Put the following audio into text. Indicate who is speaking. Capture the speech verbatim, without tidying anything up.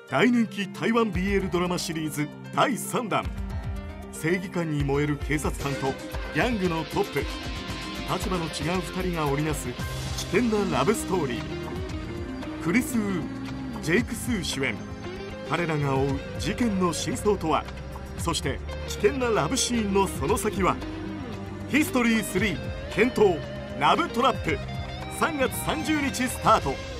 Speaker 1: 大人気台湾 ビーエル ドラマシリーズだいさんだん。正義感に燃える警察官とギャングのトップ、立場の違うふたりが織りなす危険なラブストーリー。クリス・ウー、ジェイク・スー主演、彼らが追う事件の真相とは。そして危険なラブシーンのその先は。ヒストリースリー検討ラブトラップ、さんがつさんじゅうにちスタート。